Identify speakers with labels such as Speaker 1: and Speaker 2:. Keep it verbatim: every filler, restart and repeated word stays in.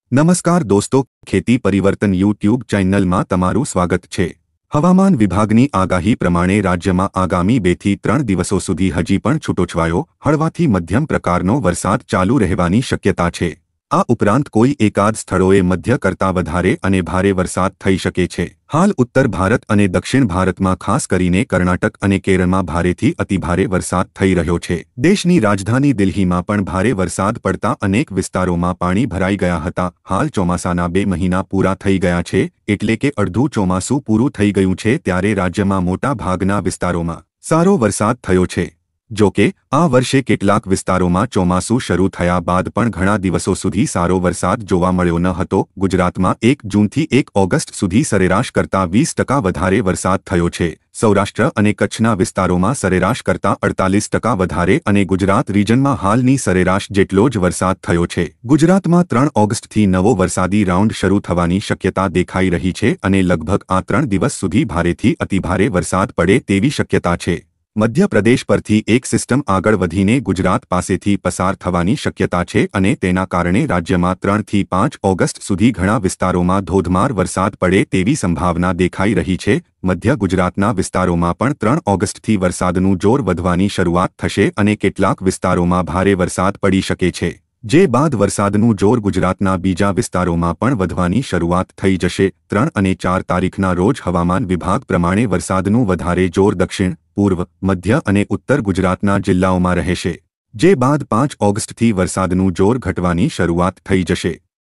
Speaker 1: નમસ્કાર દોસ્તો, ખેતી પરિવર્તન યુટ્યુબ ચેનલમાં તમારું સ્વાગત છે। હવામાન વિભાગની આગાહી પ્રમાણે રાજ્યમાં આગામી બે થી ત્રણ દિવસો સુધી હજી પણ છૂટોછવાયો હળવાથી મધ્યમ પ્રકારનો વરસાદ ચાલુ રહેવાની શક્યતા છે। આ ઉપરાંત કોઈ એકાદ સ્થળોએ મધ્ય કરતાં વધારે અને ભારે વરસાદ થઈ શકે છે। હાલ ઉત્તર ભારત અને દક્ષિણ ભારતમાં ખાસ કરીને કર્ણાટક અને કેરળમાં ભારેથી અતિભારે વરસાદ થઈ રહ્યો છે। દેશની રાજધાની દિલ્હીમાં પણ ભારે વરસાદ પડતા અનેક વિસ્તારોમાં પાણી ભરાઈ ગયા હતા। હાલ ચોમાસાના બે મહિના પૂરા થઈ ગયા છે, એટલે કે અડધું ચોમાસું પૂરું થઈ ગયું છે, ત્યારે રાજ્યમાં મોટા ભાગના વિસ્તારોમાં સારો વરસાદ થયો છે। જો કે આ વર્ષે કેટલાક વિસ્તારોમાં ચોમાસું શરૂ થયા બાદ પણ ઘણા દિવસો સુધી સારો વરસાદ જોવા મળ્યો ન હતો। ગુજરાતમાં એક જૂનથી એક ઓગસ્ટ સુધી સરેરાશ કરતાં વીસ ટકા વધારે વરસાદ થયો છે। સૌરાષ્ટ્ર અને કચ્છના વિસ્તારોમાં સરેરાશ કરતાં અડતાલીસ ટકા વધારે અને ગુજરાત રીજનમાં હાલની સરેરાશ જેટલો જ વરસાદ થયો છે। ગુજરાતમાં ત્રણ ઓગસ્ટથી નવો વરસાદી રાઉન્ડ શરૂ થવાની શક્યતા દેખાઈ રહી છે અને લગભગ આ ત્રણ દિવસ સુધી ભારેથી અતિભારે વરસાદ પડે તેવી શક્યતા છે। મધ્યપ્રદેશ પરથી એક સિસ્ટમ આગળ વધીને ગુજરાત પાસેથી પસાર થવાની શક્યતા છે અને તેના કારણે રાજ્યમાં ત્રણ થી પાંચ ઓગસ્ટ સુધી ઘણા વિસ્તારોમાં ધોધમાર વરસાદ પડે તેવી સંભાવના દેખાઈ રહી છે। મધ્ય ગુજરાતના વિસ્તારોમાં પણ ત્રણ ઓગસ્ટથી વરસાદનું જોર વધવાની શરૂઆત થશે અને કેટલાક વિસ્તારોમાં ભારે વરસાદ પડી શકે છે, જે બાદ વરસાદનું જોર ગુજરાતના બીજા વિસ્તારોમાં પણ વધવાની શરૂઆત થઈ જશે। ત્રણ અને ચાર તારીખના રોજ હવામાન વિભાગ પ્રમાણે વરસાદનું વધારે જોર દક્ષિણ, પૂર્વ, મધ્ય અને ઉત્તર ગુજરાતના જિલ્લાઓમાં રહેશે, જે બાદ પાંચ ઓગસ્ટથી વરસાદનું જોર ઘટવાની શરૂઆત થઈ જશે।